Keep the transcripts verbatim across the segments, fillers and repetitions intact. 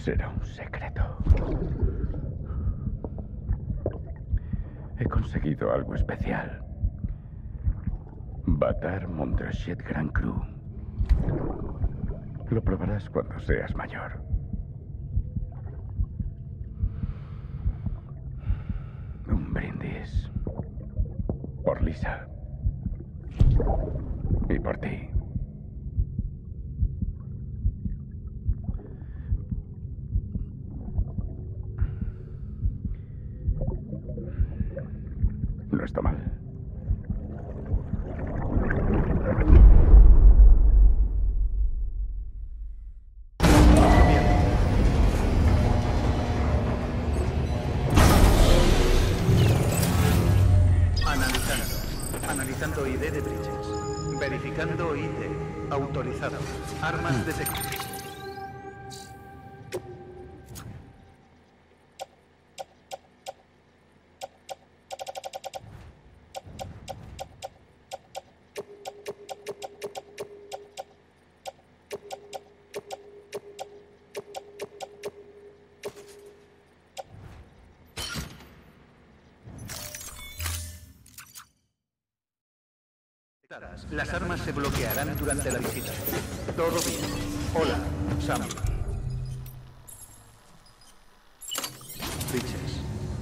Será un secreto. He conseguido algo especial. Batar Montrachet Grand Cru. Lo probarás cuando seas mayor. Un brindis. Por Lisa. Y por ti. No está mal. Analizando. Analizando I D de Bridges. Verificando I D. Autorizado. Armas detectadas. Las armas se bloquearán durante la visita. Todo bien. Hola, Sam. Bridges.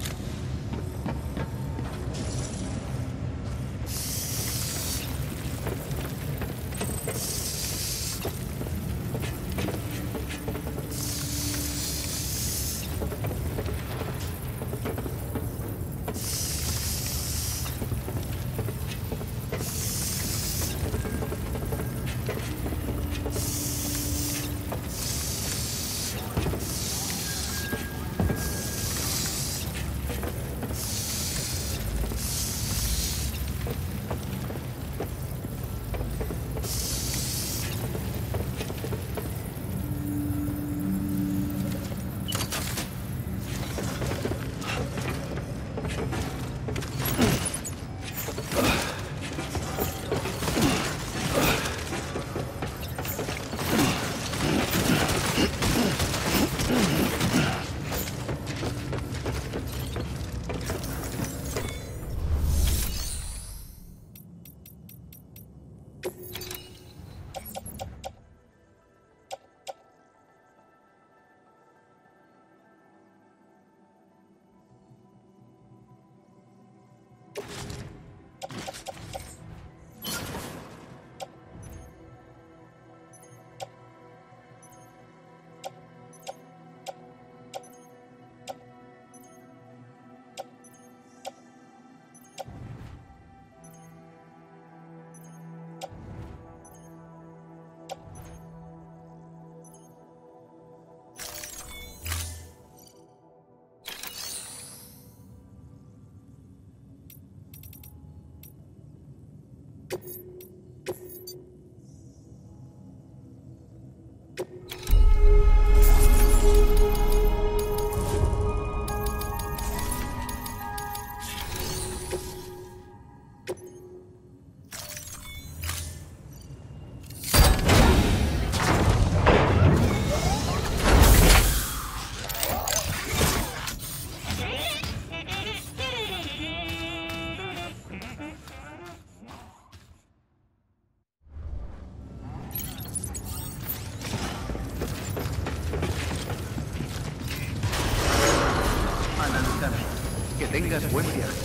Que tengas buen viaje.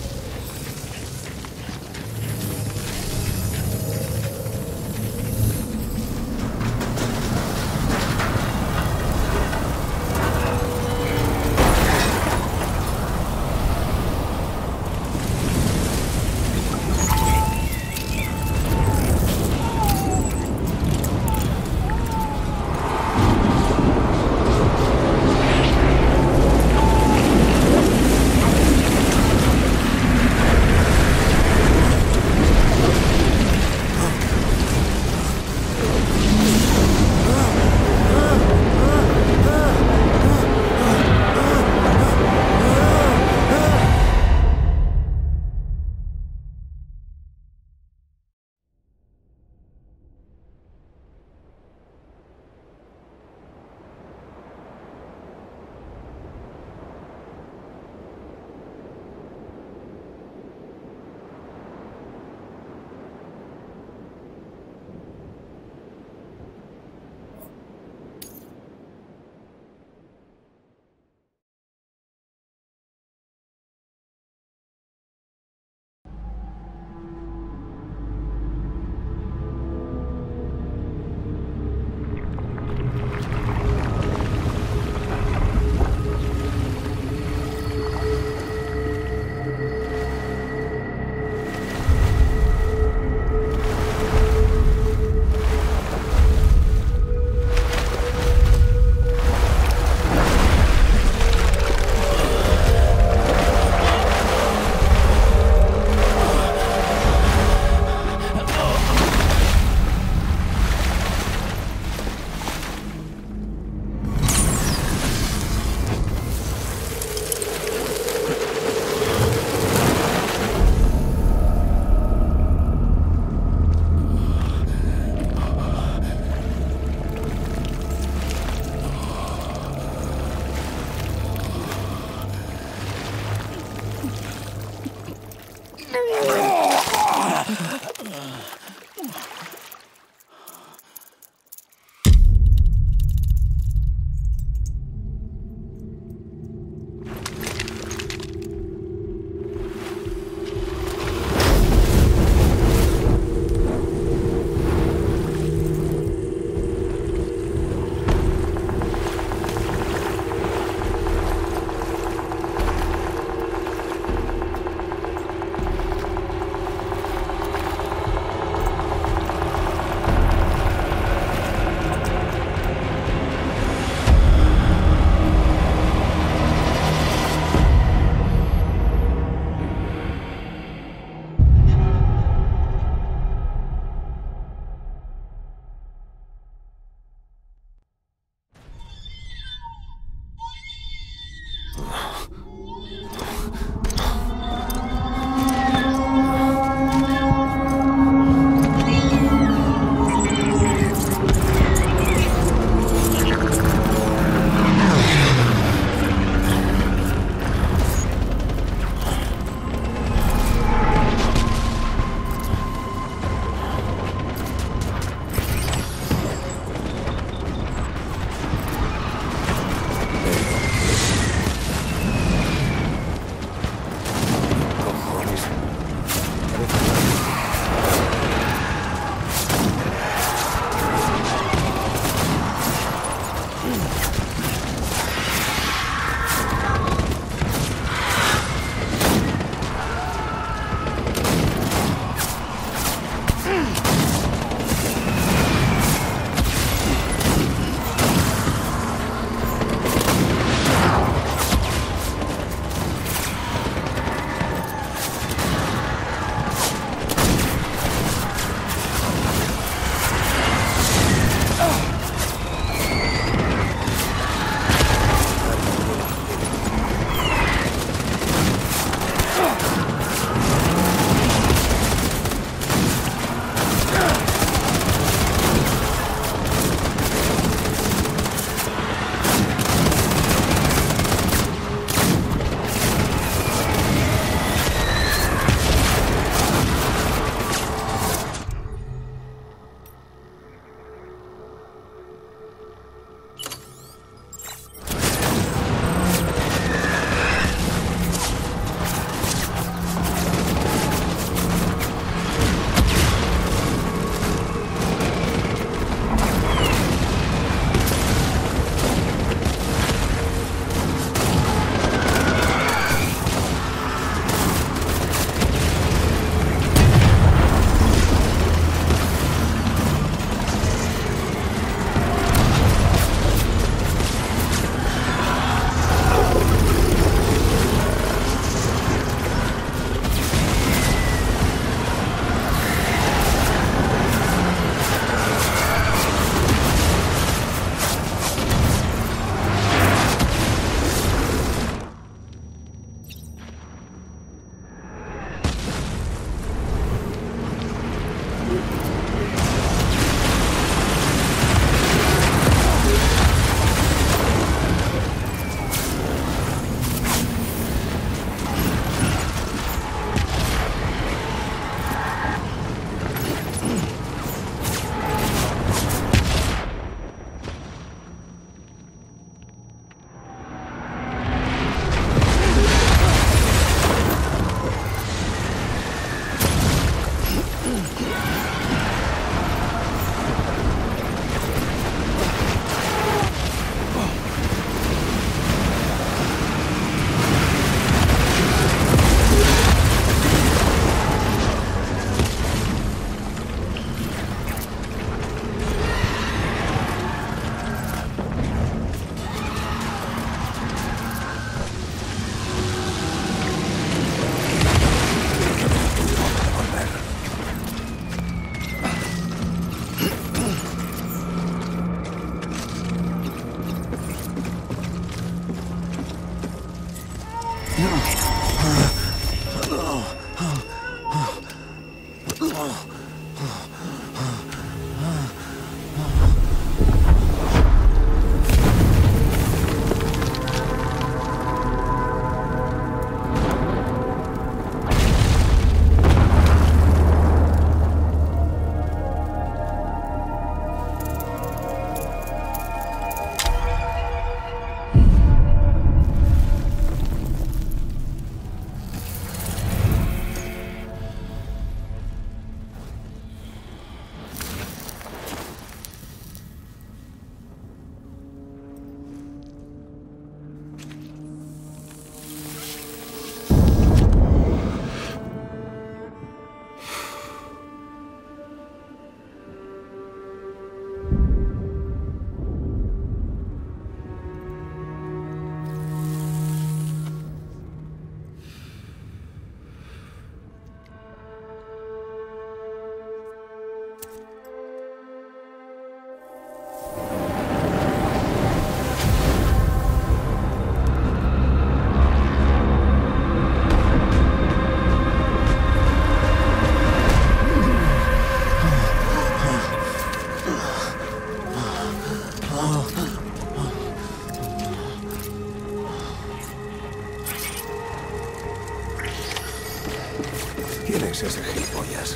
¿Quién es ese gilipollas?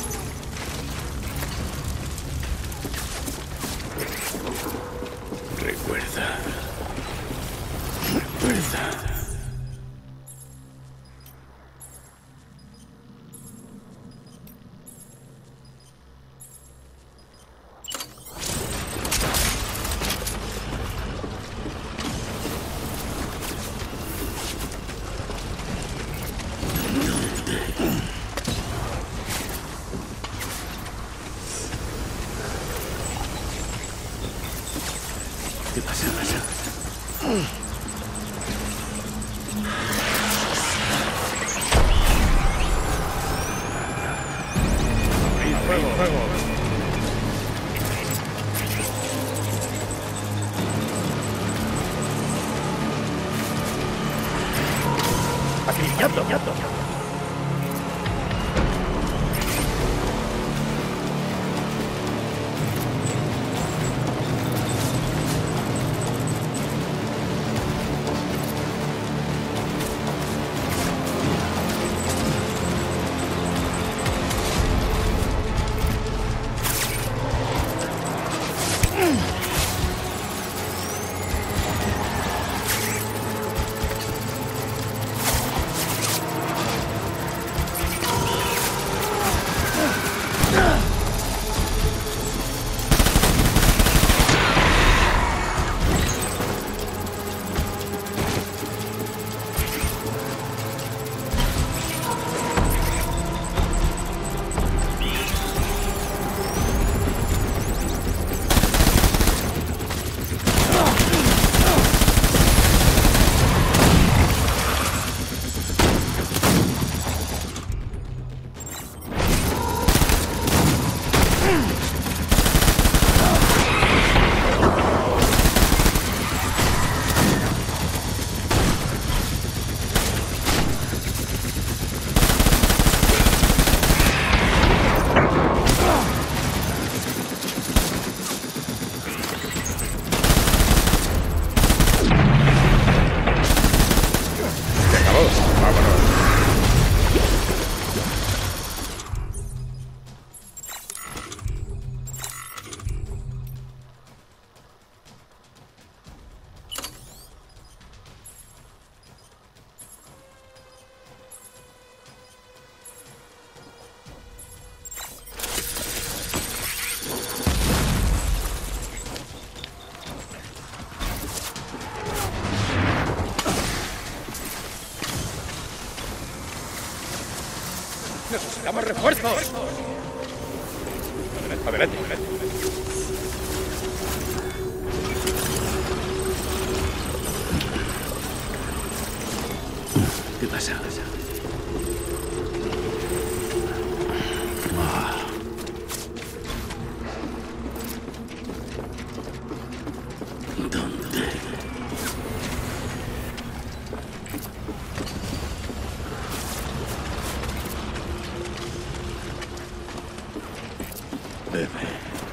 Recuerda. Recuerda. ¿Qué pasa? ¿Qué pasa? ¡Fuego, fuego! ¡Acribillando! ¡Necesitamos refuerzos! Adelante, adelante, adelante. ¿Qué pasa? ¿Dónde? Bebe.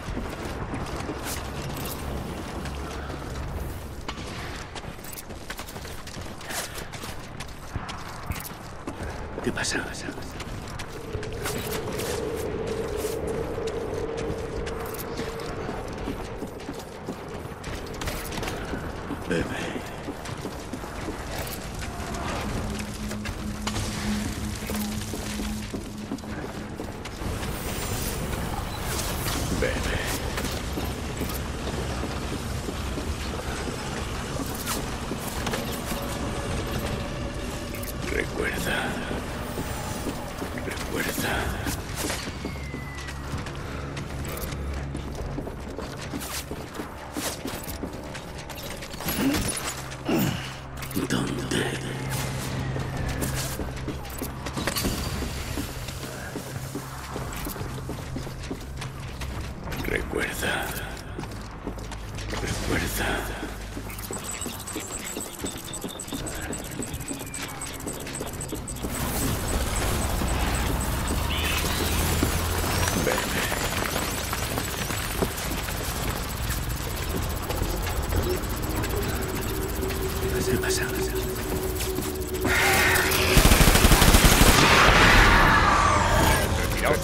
¿Qué pasa? Bebe. Bebe. Recuerda. Recuerda. ¿Dónde? Recuerda.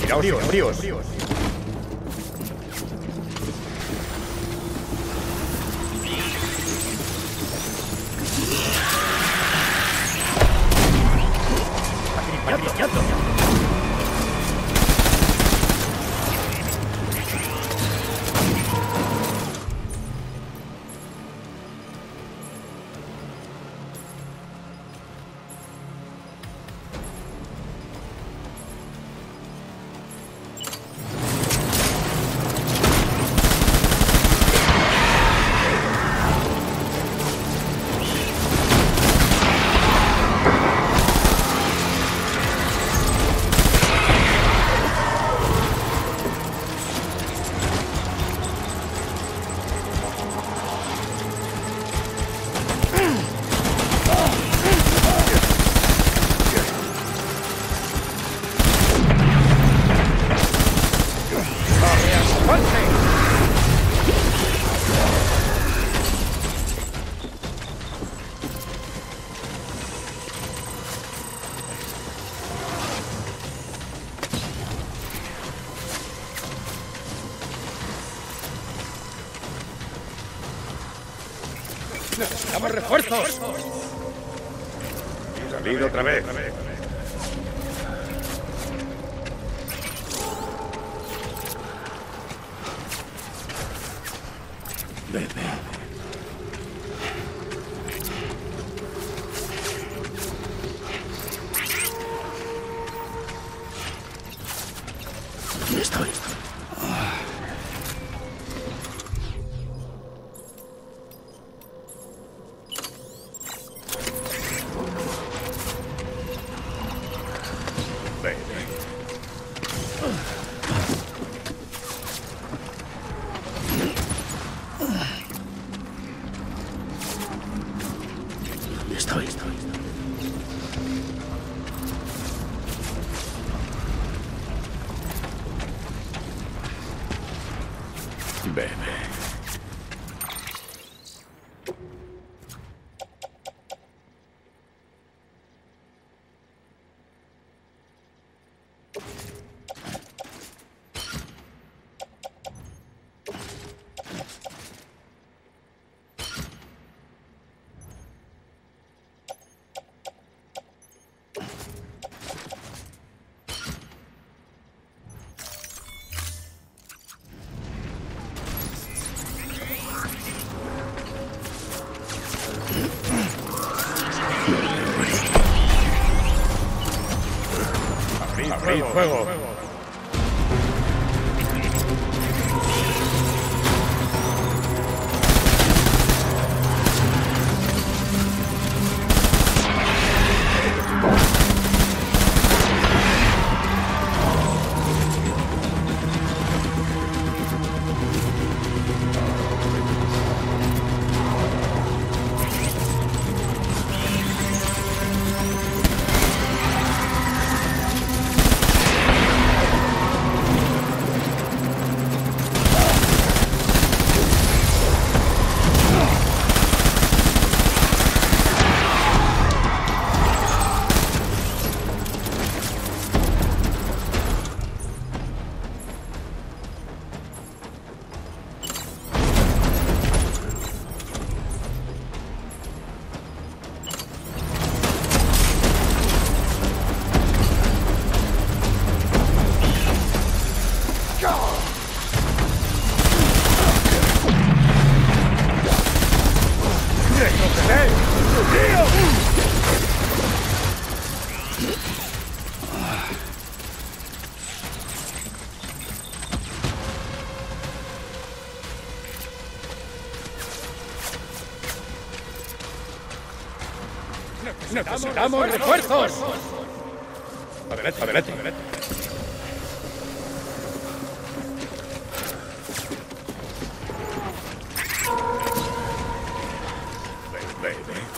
Tiraos, fríos. ¡Acribillando! ¡Necesitamos refuerzos! ¡Salid otra vez! Bebe. Aquí estoy. Estoy, estoy. Bebe. ¡Abrid fuego! ¡Necesitamos refuerzos! Adelante, adelante, adelante. Ven, ven, ven.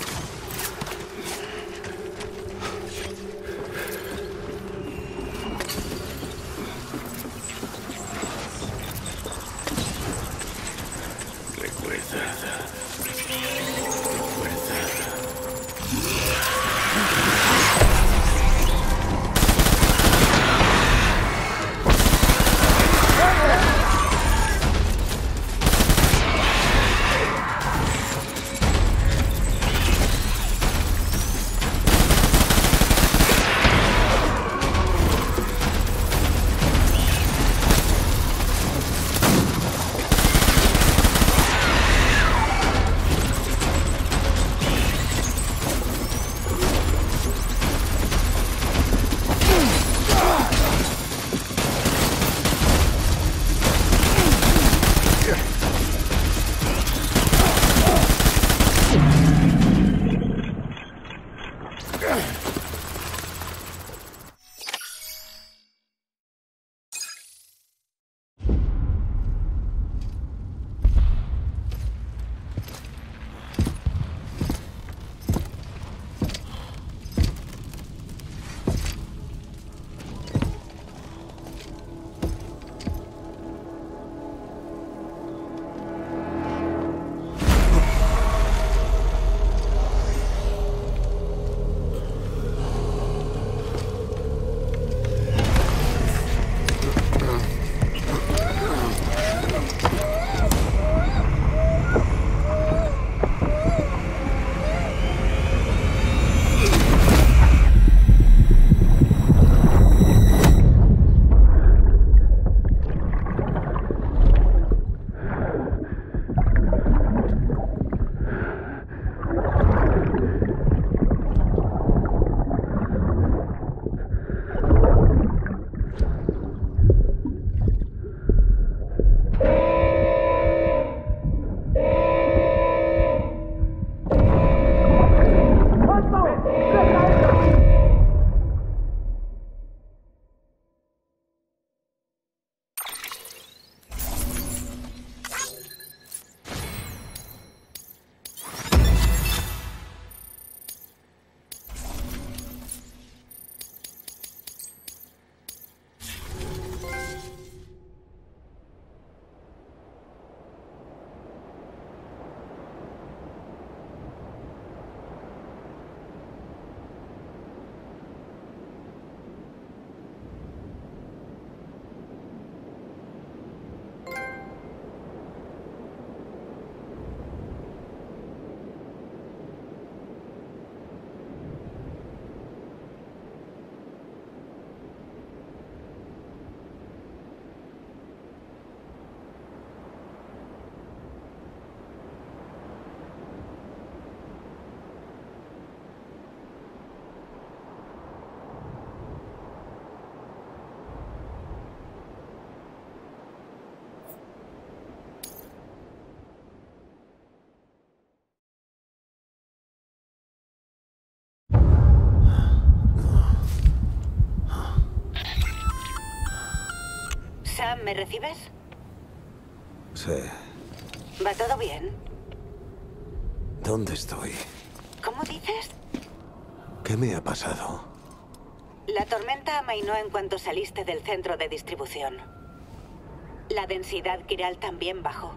Sam, ¿me recibes? Sí. ¿Va todo bien? ¿Dónde estoy? ¿Cómo dices? ¿Qué me ha pasado? La tormenta amainó en cuanto saliste del centro de distribución. La densidad quiral también bajó.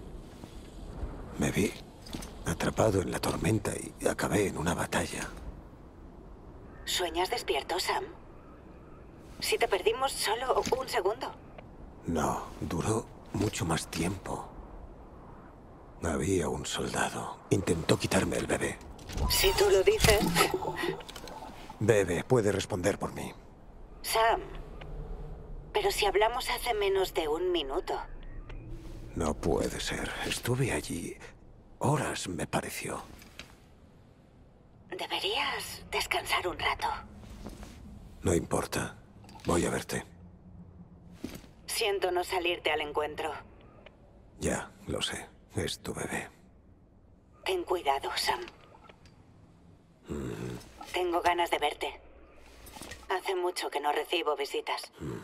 Me vi atrapado en la tormenta y acabé en una batalla. ¿Sueñas despierto, Sam? Si te perdimos solo un segundo. No, duró mucho más tiempo. Había un soldado. Intentó quitarme el bebé. Si tú lo dices. Bebe puede responder por mí. Sam, pero si hablamos hace menos de un minuto. No puede ser. Estuve allí horas, me pareció. Deberías descansar un rato. No importa. Voy a verte. Siento no salirte al encuentro. Ya, lo sé. Es tu bebé. Ten cuidado, Sam. Mm. Tengo ganas de verte. Hace mucho que no recibo visitas. Mm.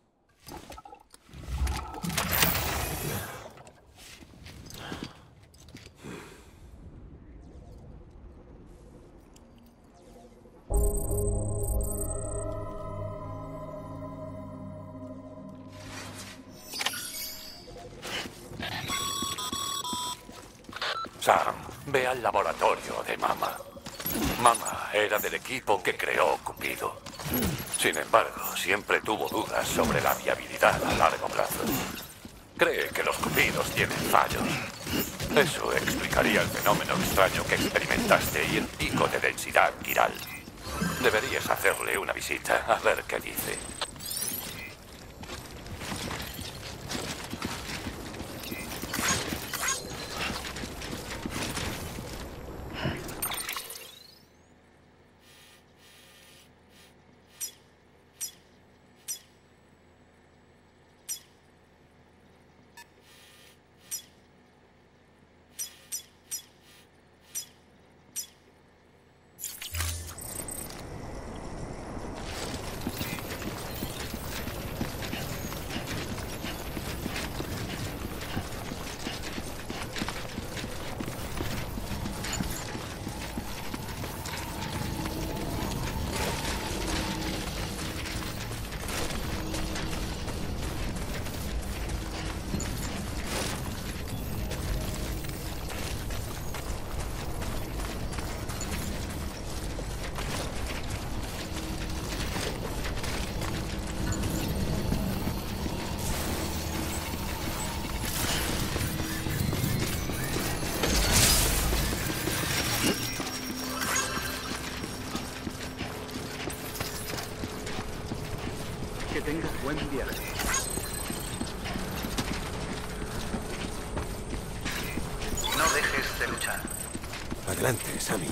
Sam, ve al laboratorio de Mama. Mama era del equipo que creó Cupido. Sin embargo, siempre tuvo dudas sobre la viabilidad a largo plazo. Cree que los Cupidos tienen fallos. Eso explicaría el fenómeno extraño que experimentaste y el pico de densidad quiral. Deberías hacerle una visita, a ver qué dice. Que tengas buen viaje. No dejes de luchar. Adelante, Sammy.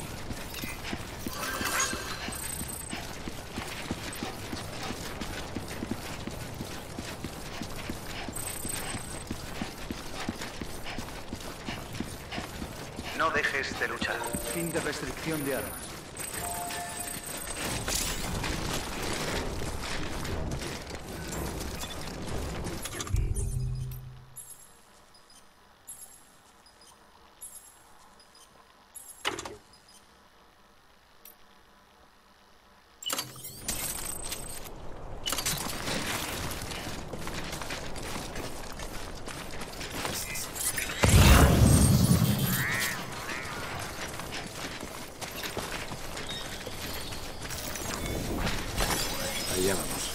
No dejes de luchar. Fin de restricción de armas. Allá vamos.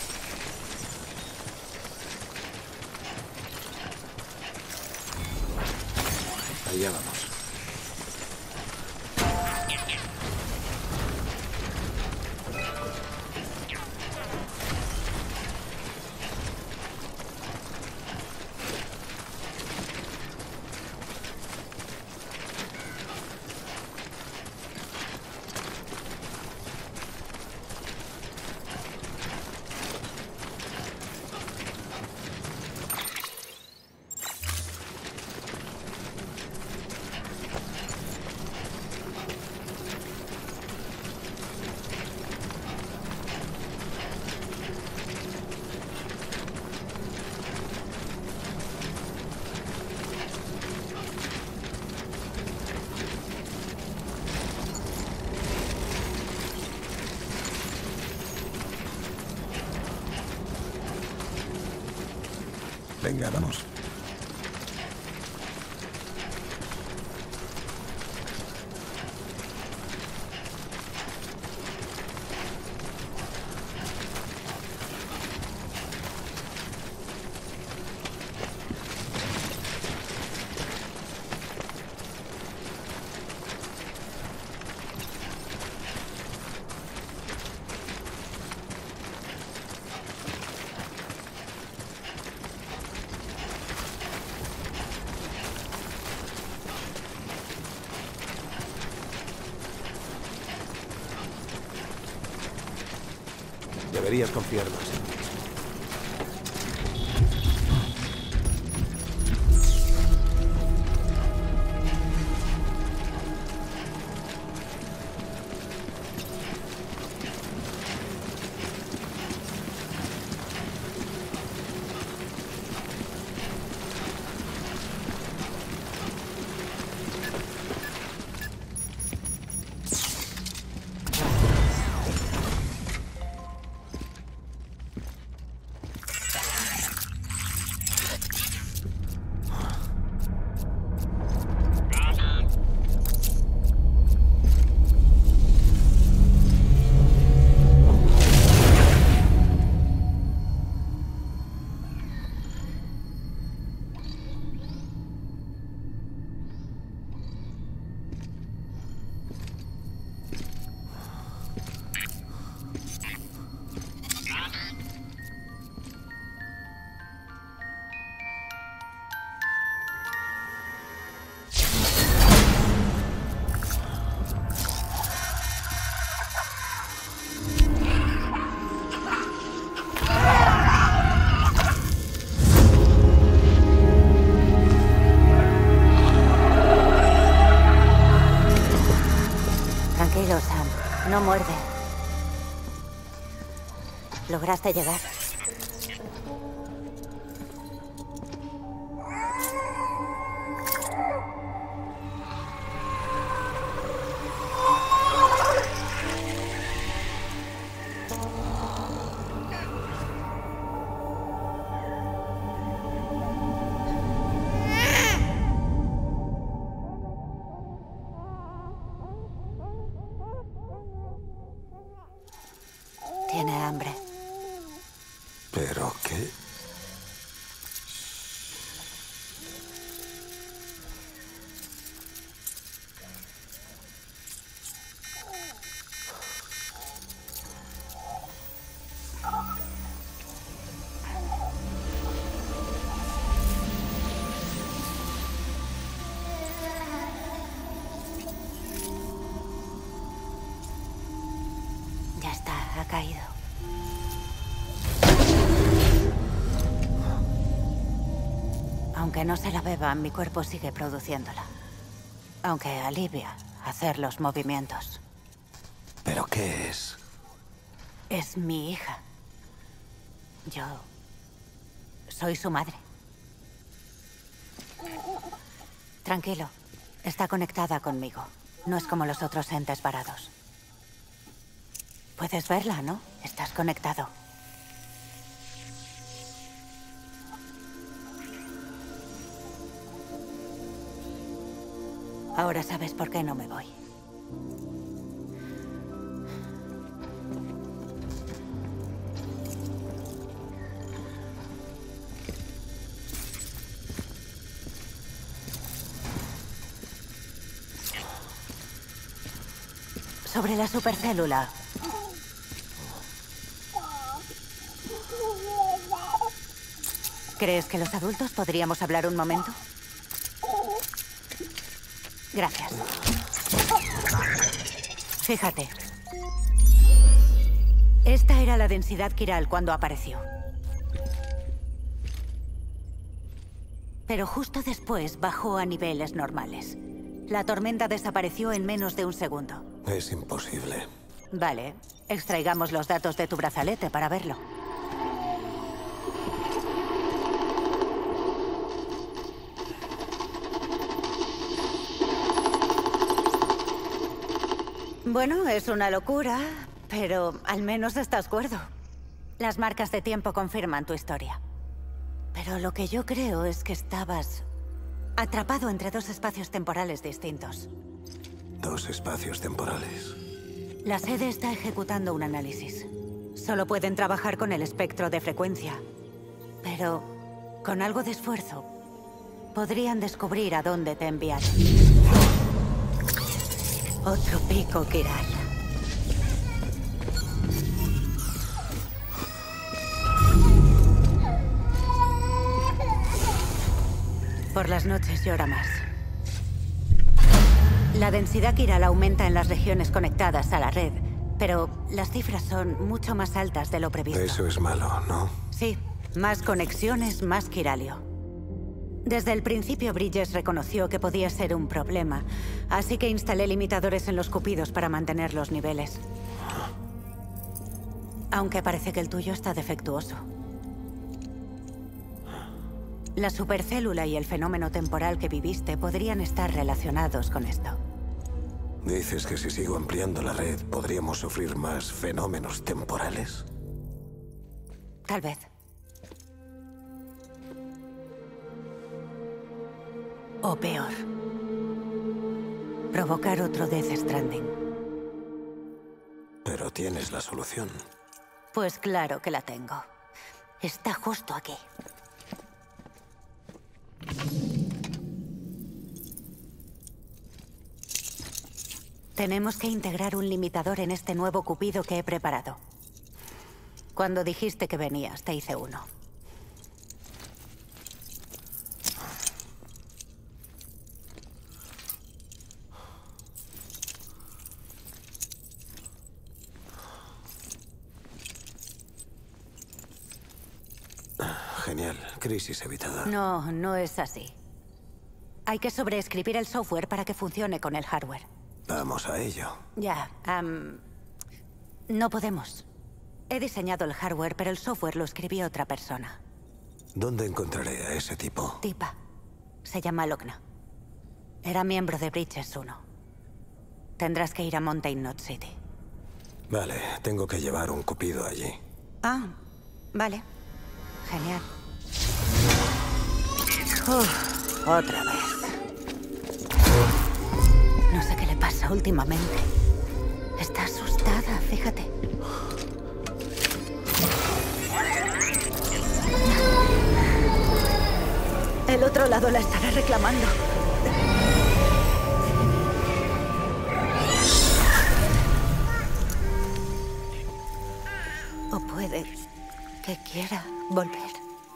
Allá vamos. Venga, vamos. Deberías confiar más en mí. Tranquilo, Sam. No muerde. ¿Lograste llegar? Tiene hambre. ¿Pero qué? Ya está, ha caído. Aunque no se la beba, mi cuerpo sigue produciéndola. Aunque alivia hacer los movimientos. ¿Pero qué es? Es mi hija. Yo soy su madre. Tranquilo, está conectada conmigo. No es como los otros entes varados. Puedes verla, ¿no? Estás conectado. Ahora sabes por qué no me voy. Sobre la supercélula. ¿Crees que los adultos podríamos hablar un momento? Gracias. Fíjate. Esta era la densidad quiral cuando apareció. Pero justo después bajó a niveles normales. La tormenta desapareció en menos de un segundo. Es imposible. Vale. Extraigamos los datos de tu brazalete para verlo. Bueno, es una locura, pero al menos estás cuerdo. Las marcas de tiempo confirman tu historia. Pero lo que yo creo es que estabas atrapado entre dos espacios temporales distintos. Dos espacios temporales. La sede está ejecutando un análisis. Solo pueden trabajar con el espectro de frecuencia. Pero con algo de esfuerzo, podrían descubrir a dónde te enviaron. Otro pico Kiral. Por las noches llora más. La densidad Kiral aumenta en las regiones conectadas a la red, pero las cifras son mucho más altas de lo previsto. Eso es malo, ¿no? Sí, más conexiones, más Kiralio. Desde el principio Bridges reconoció que podía ser un problema, así que instalé limitadores en los cupidos para mantener los niveles. Aunque parece que el tuyo está defectuoso. La supercélula y el fenómeno temporal que viviste podrían estar relacionados con esto. ¿Dices que si sigo ampliando la red, podríamos sufrir más fenómenos temporales? Tal vez. O peor. Provocar otro Death Stranding. Pero tienes la solución. Pues claro que la tengo. Está justo aquí. Tenemos que integrar un limitador en este nuevo cupido que he preparado. Cuando dijiste que venías, te hice uno. Genial. Crisis evitada. No, no es así. Hay que sobreescribir el software para que funcione con el hardware. Vamos a ello. Ya, um, no podemos. He diseñado el hardware, pero el software lo escribió otra persona. ¿Dónde encontraré a ese tipo? Tipa. Se llama Logna. Era miembro de Bridges uno. Tendrás que ir a Mountain Knot City. Vale, tengo que llevar un cupido allí. Ah, vale. Genial. Uf, otra vez. No sé qué le pasa últimamente. Está asustada, fíjate. El otro lado la estará reclamando. O puede que quiera volver.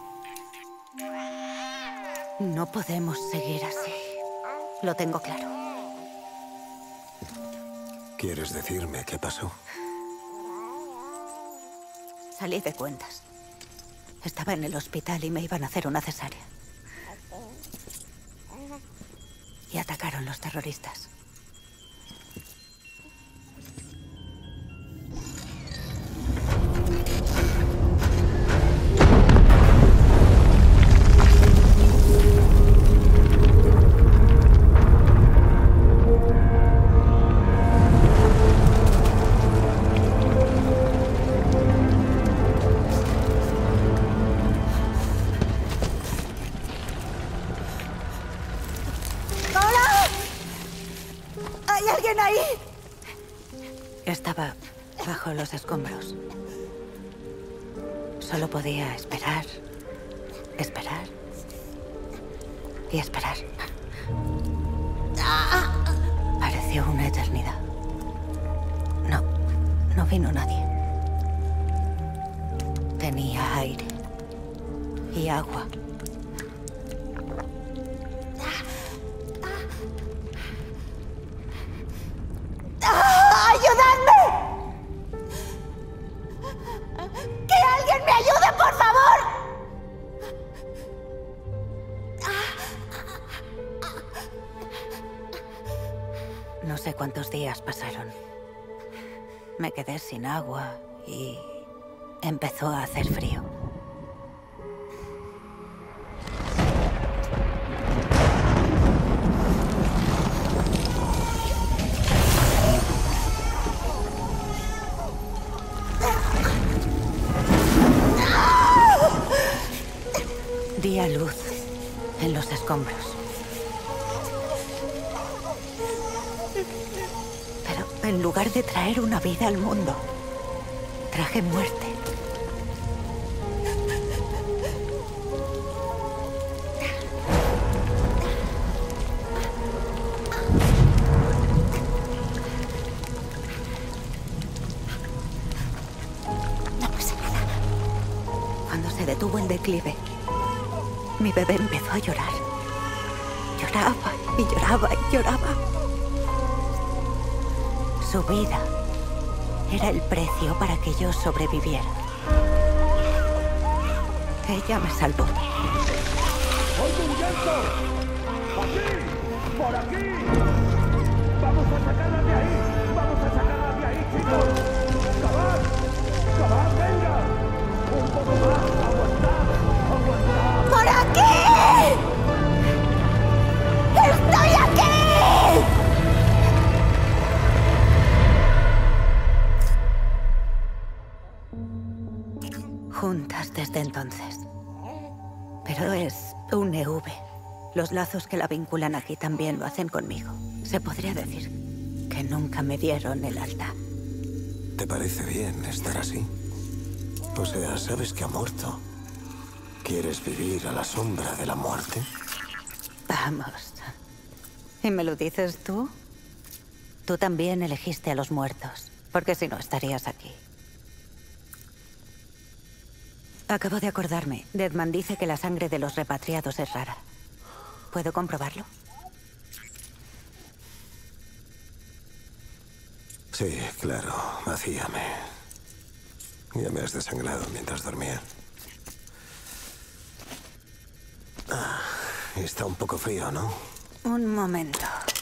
No podemos seguir así. Lo tengo claro. ¿Quieres decirme qué pasó? Salí de cuentas. Estaba en el hospital y me iban a hacer una cesárea. Y atacaron los terroristas. Estaba bajo los escombros. Solo podía esperar, esperar y esperar. Pareció una eternidad. No, no vino nadie. Tenía aire y agua. No sé cuántos días pasaron. Me quedé sin agua y empezó a hacer frío. una luz en los escombros. Pero en lugar de traer una vida al mundo, traje muerte. No pasa nada. Cuando se detuvo el declive, mi bebé empezó a llorar. Lloraba y lloraba y lloraba. Su vida era el precio para que yo sobreviviera. Ella me salvó. ¡Oigo un llanto! ¡Aquí! ¡Por aquí! ¡Vamos a sacarla de ahí! ¡Vamos a sacarla de ahí, chicos! ¡Cabal! ¡Cabal, venga! ¡Un poco más! ¡Aguantad! ¡Aguantad! ¡Por aquí! ¡Estoy aquí! Juntas desde entonces. Pero es un E V. Los lazos que la vinculan aquí también lo hacen conmigo. Se podría decir que nunca me dieron el alta. ¿Te parece bien estar así? O sea, ¿sabes que ha muerto? ¿Quieres vivir a la sombra de la muerte? Vamos. ¿Y me lo dices tú? Tú también elegiste a los muertos, porque si no estarías aquí. Acabo de acordarme. Deadman dice que la sangre de los repatriados es rara. ¿Puedo comprobarlo? Sí, claro. Vacíame. Ya me has desangrado mientras dormía. Ah, está un poco frío, ¿no? Un momento.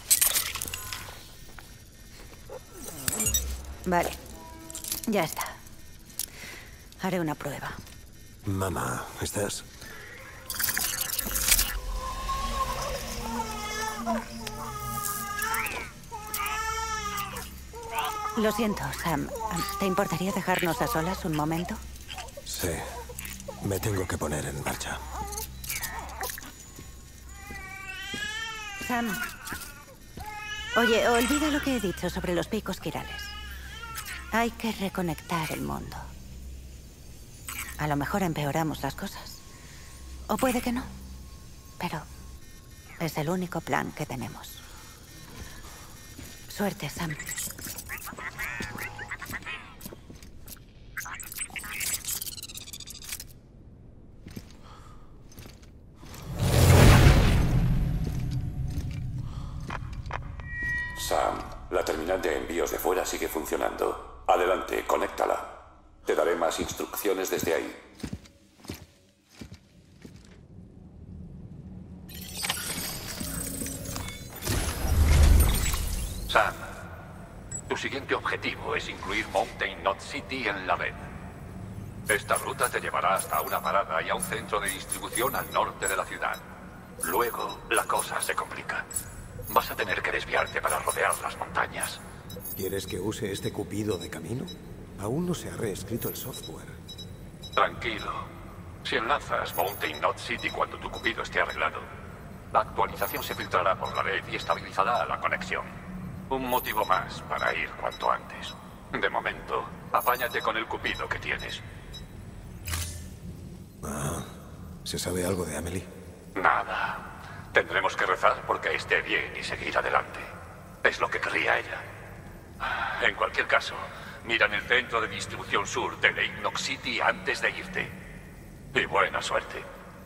Vale. Ya está. Haré una prueba. Mamá, ¿estás? Lo siento, Sam. ¿Te importaría dejarnos a solas un momento? Sí. Me tengo que poner en marcha. Sam. Oye, olvida lo que he dicho sobre los picos quirales. Hay que reconectar el mundo. A lo mejor empeoramos las cosas. O puede que no. Pero es el único plan que tenemos. Suerte, Sam. Sam, la terminal de envíos de fuera sigue funcionando. Adelante, conéctala. Te daré más instrucciones desde ahí. Sam, tu siguiente objetivo es incluir Mountain Knot City en la red. Esta ruta te llevará hasta una parada y a un centro de distribución al norte de la ciudad. Luego, la cosa se complica. Vas a tener que desviarte para rodear las montañas. ¿Quieres que use este cupido de camino? Aún no se ha reescrito el software. Tranquilo. Si enlazas Mountain Knot City cuando tu cupido esté arreglado, la actualización se filtrará por la red y estabilizará la conexión. Un motivo más para ir cuanto antes. De momento, apáñate con el cupido que tienes. Ah, ¿se sabe algo de Amelie? Nada. Tendremos que rezar porque esté bien y seguir adelante. Es lo que querría ella. En cualquier caso, mira en el centro de distribución sur de Lake Knox City antes de irte. Y buena suerte.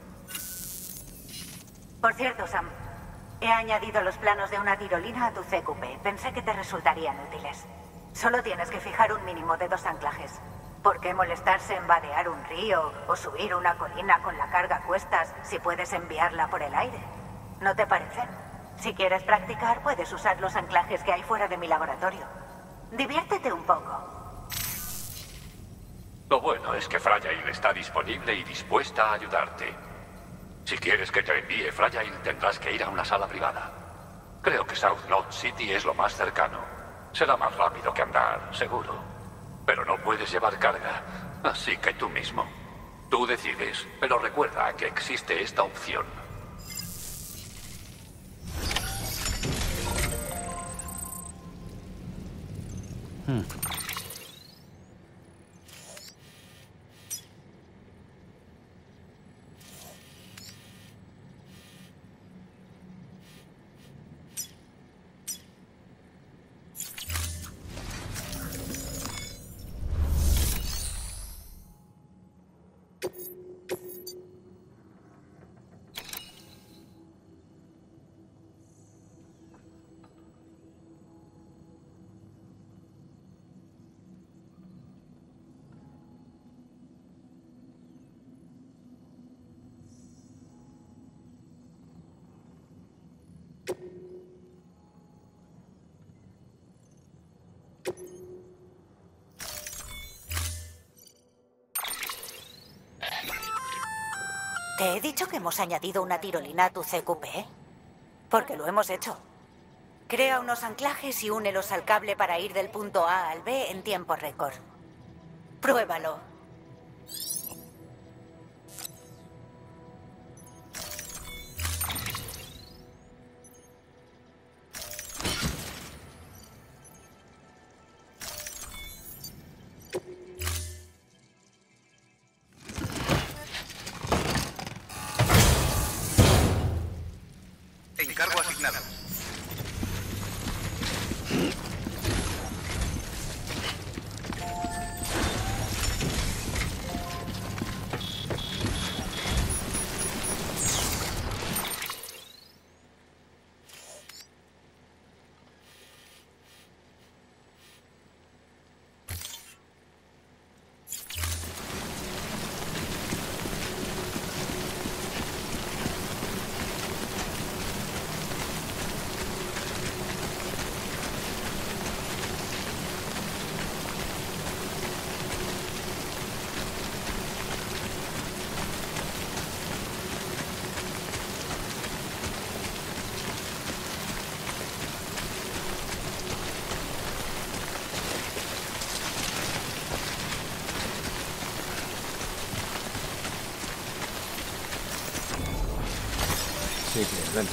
Por cierto, Sam, he añadido los planos de una tirolina a tu C Q P. Pensé que te resultarían útiles. Solo tienes que fijar un mínimo de dos anclajes. ¿Por qué molestarse en vadear un río o subir una colina con la carga a cuestas si puedes enviarla por el aire? ¿No te parece? Si quieres practicar, puedes usar los anclajes que hay fuera de mi laboratorio. Diviértete un poco. Lo bueno es que Fragile está disponible y dispuesta a ayudarte. Si quieres que te envíe Fragile, tendrás que ir a una sala privada. Creo que South Knot City es lo más cercano. Será más rápido que andar, seguro. Pero no puedes llevar carga, así que tú mismo. Tú decides, pero recuerda que existe esta opción. Hmm. ¿Te he dicho que hemos añadido una tirolina a tu C Q P? Porque lo hemos hecho. Crea unos anclajes y únelos al cable para ir del punto A al B en tiempo récord. Pruébalo. Encargo asignado. Sí, que vente.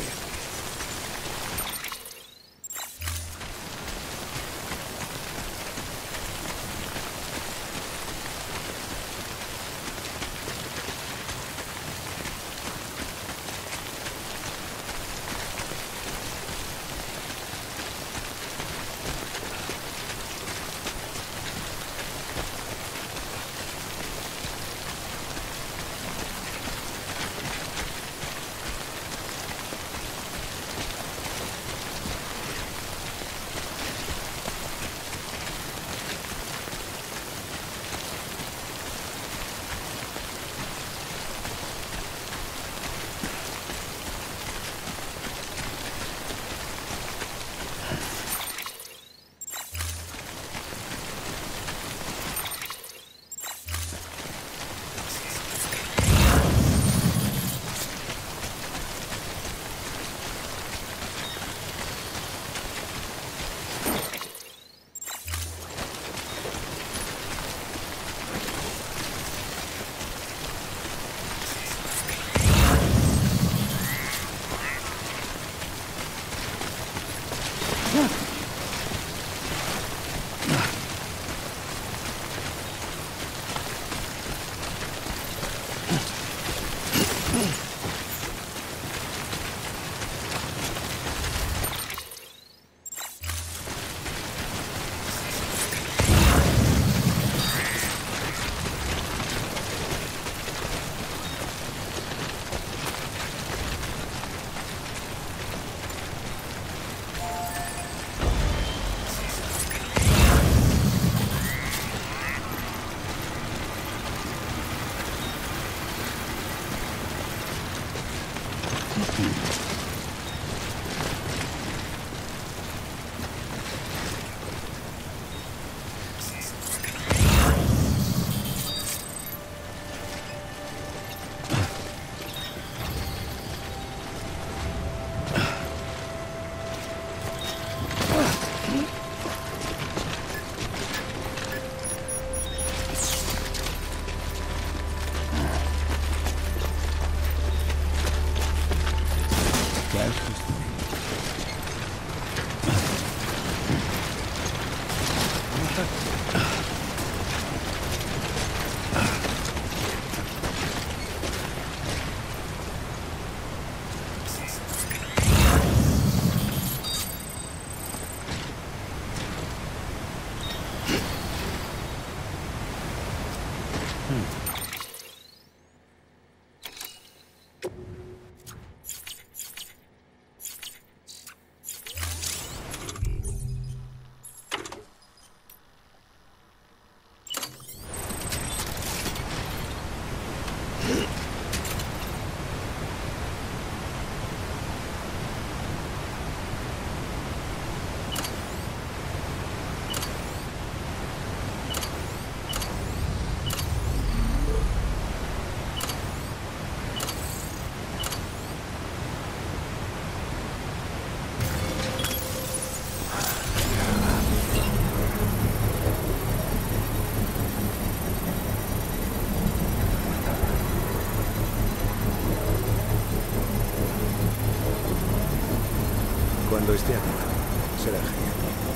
Cuando esté acabado, será genial.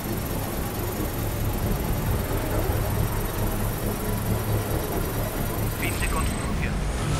Fin de construcción.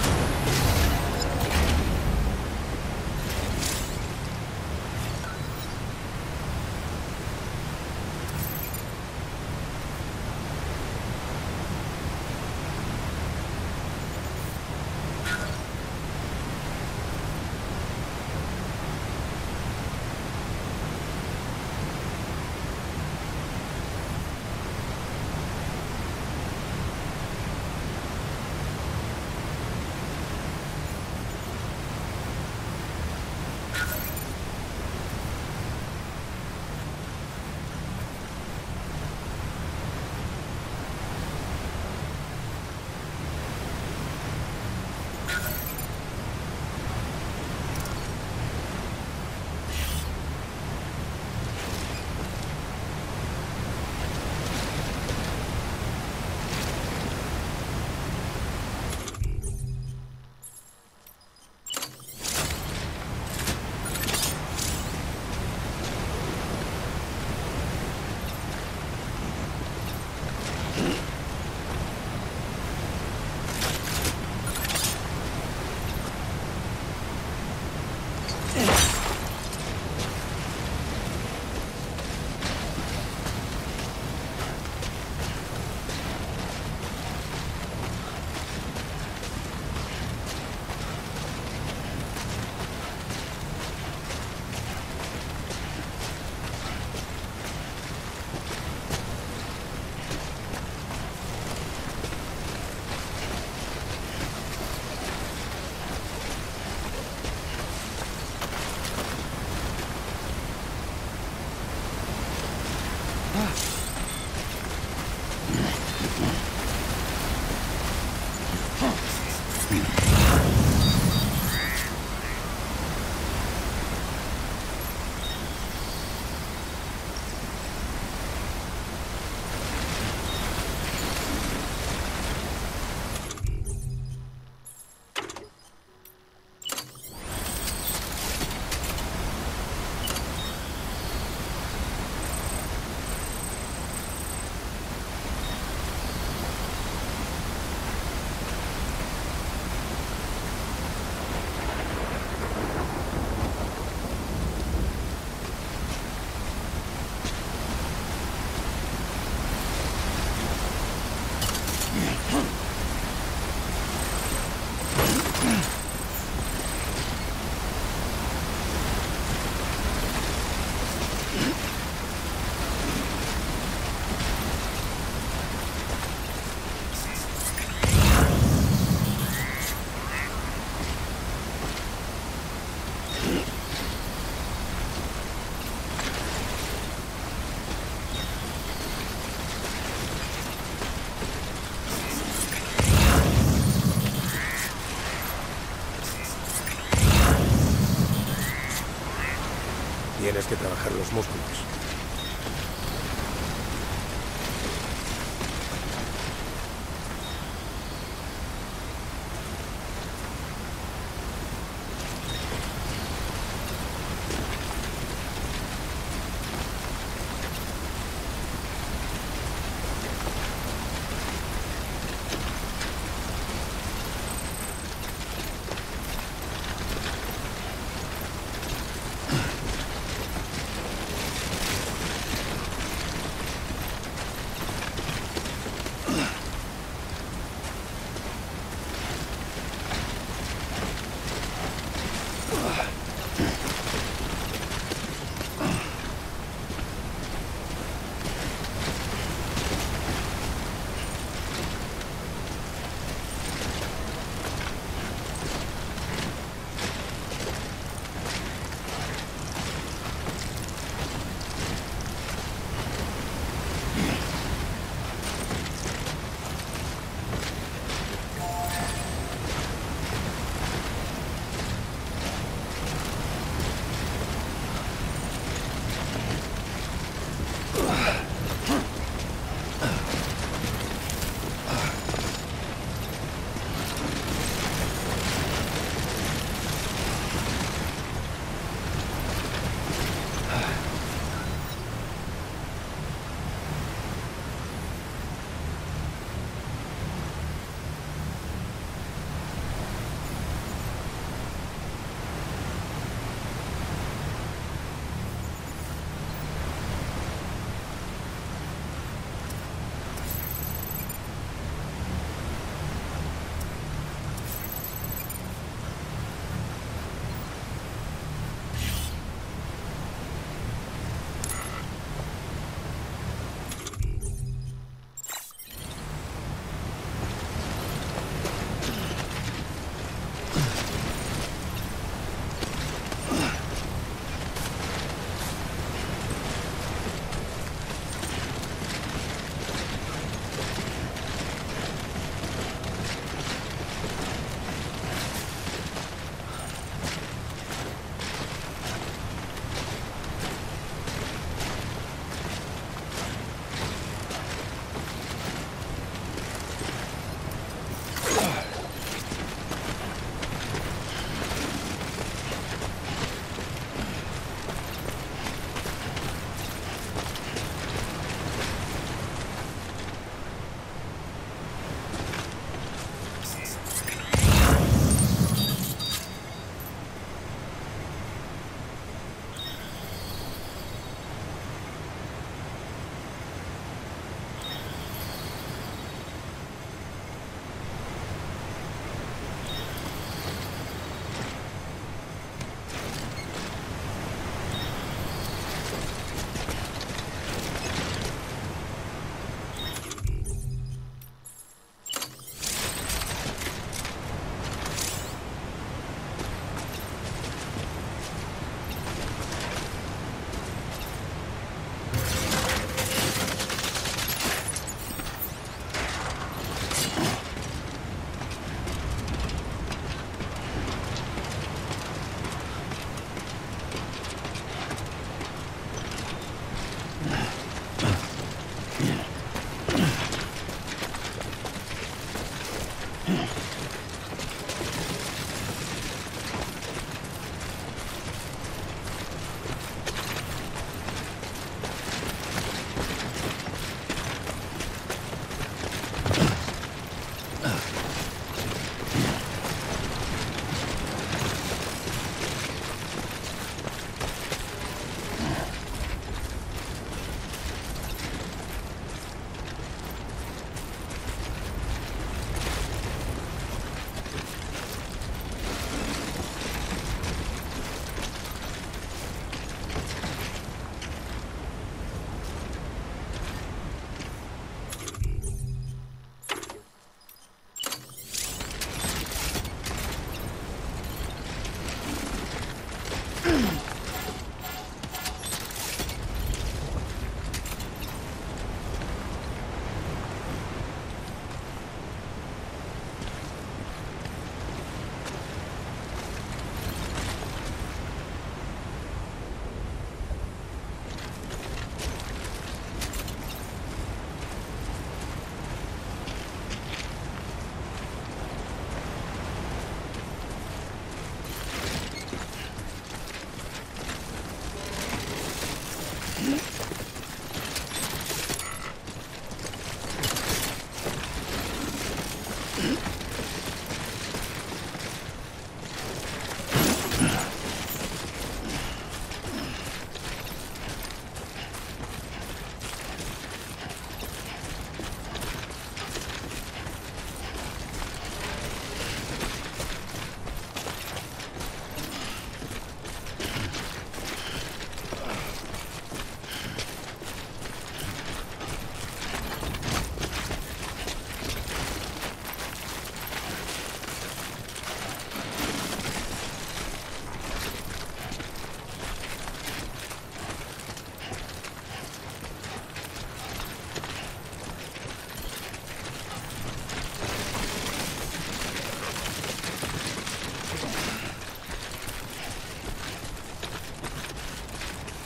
Tienes que trabajar los músculos.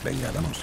Venga, vamos.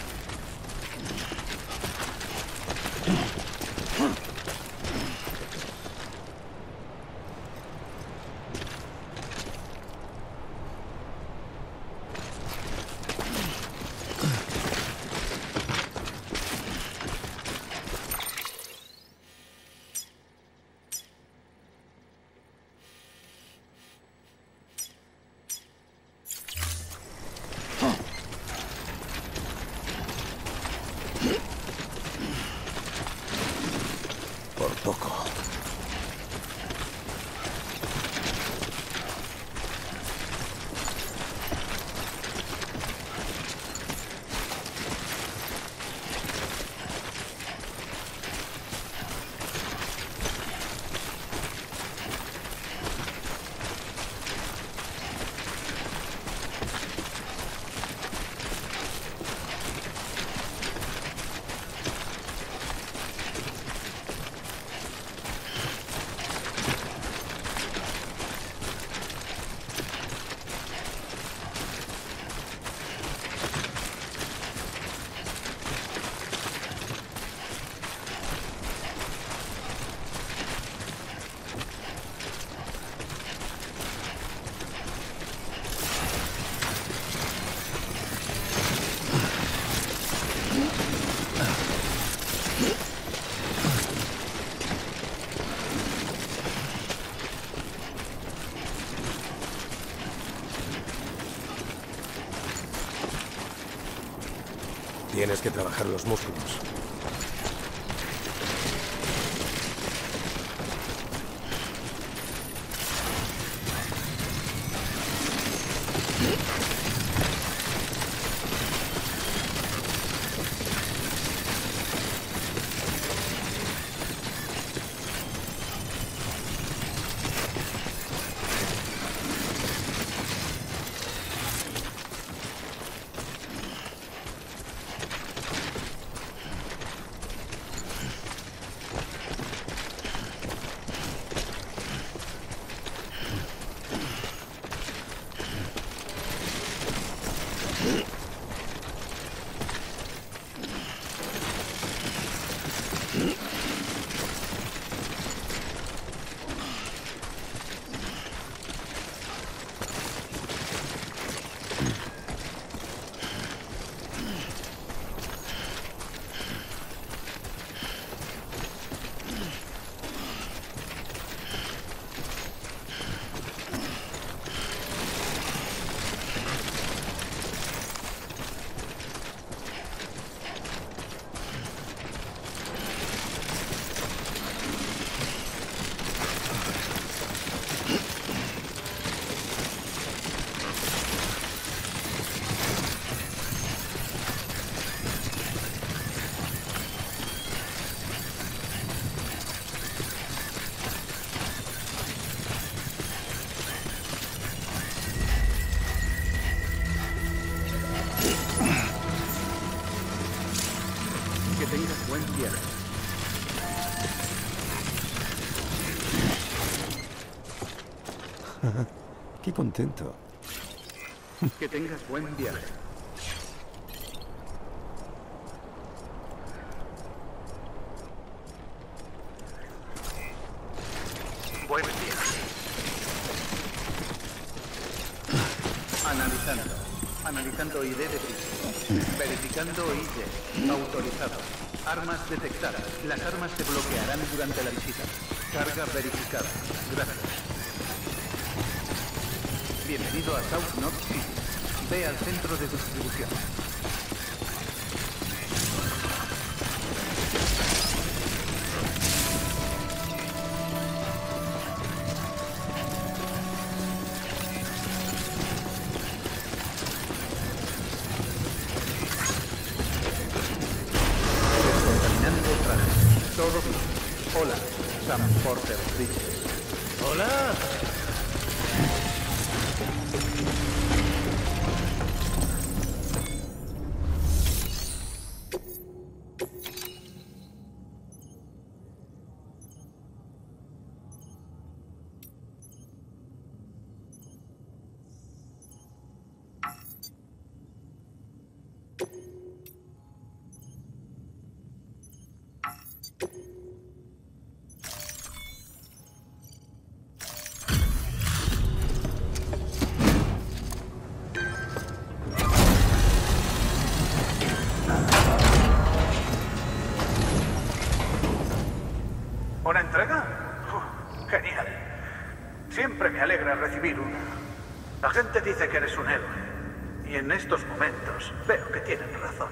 Por poco. Tienes que trabajar los músculos. Que tengas buen viaje. Qué contento. Que tengas buen viaje. Buen viaje. Analizando. Analizando I D de prisión. Verificando I D. Autorizado. Armas detectadas. Las armas se bloquearán durante la visita. Carga verificada. Gracias. Bienvenido a South North City. Ve al centro de distribución. Descontaminando trajes. Todo bien. Hola, Sam Porter Bridges. ¡Hola! La gente dice que eres un héroe. Y en estos momentos veo que tienen razón.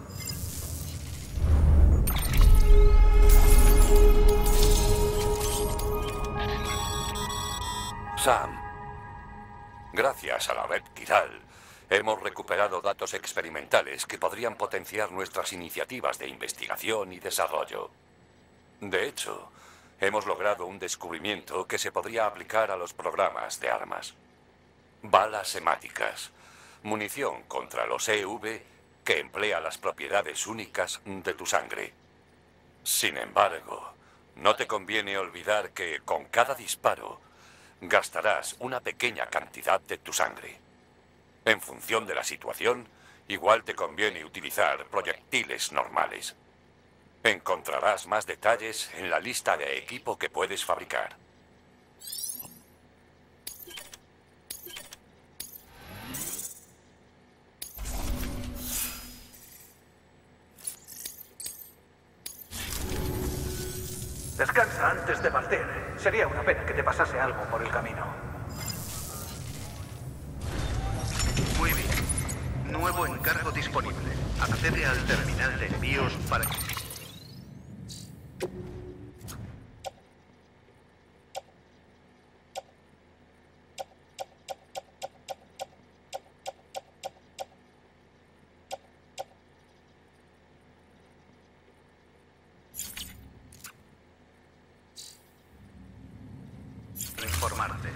Sam, gracias a la red Kiral, hemos recuperado datos experimentales que podrían potenciar nuestras iniciativas de investigación y desarrollo. De hecho, hemos logrado un descubrimiento que se podría aplicar a los programas de armas. Balas hemáticas, munición contra los E V que emplea las propiedades únicas de tu sangre. Sin embargo, no te conviene olvidar que con cada disparo gastarás una pequeña cantidad de tu sangre. En función de la situación, igual te conviene utilizar proyectiles normales. Encontrarás más detalles en la lista de equipo que puedes fabricar. Descansa antes de partir. Sería una pena que te pasase algo por el camino. Muy bien. Nuevo encargo disponible. Accede al terminal de envíos para... informarte.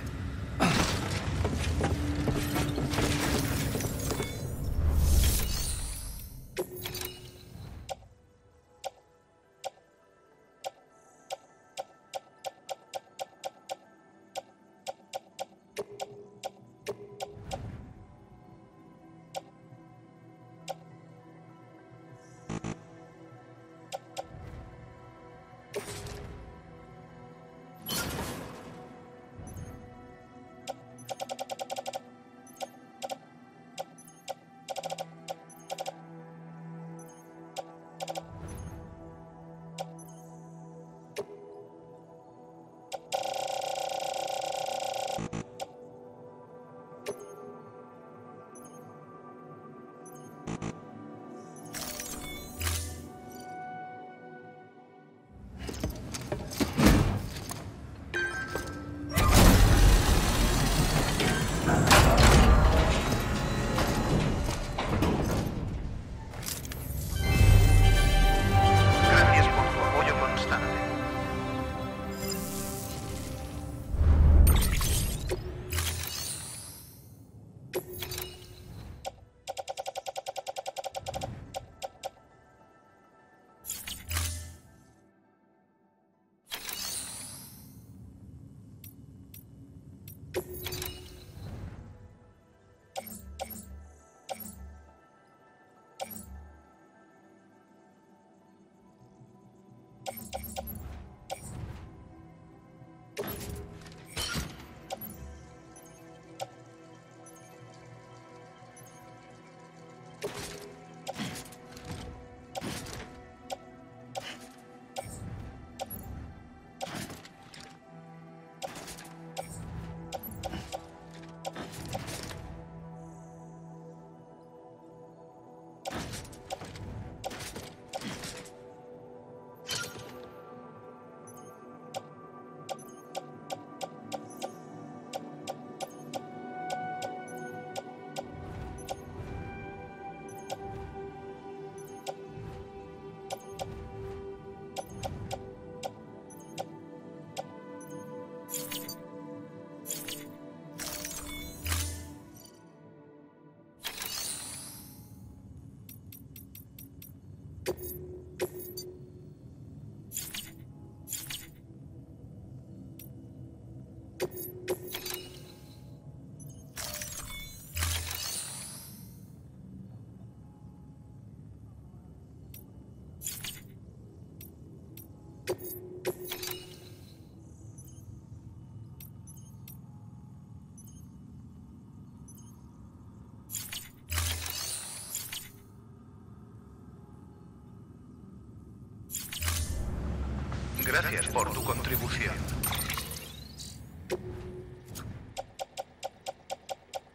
Gracias por tu contribución.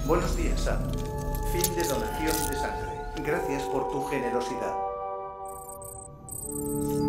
Buenos días, Sam. Fin de donación de sangre. Gracias por tu generosidad.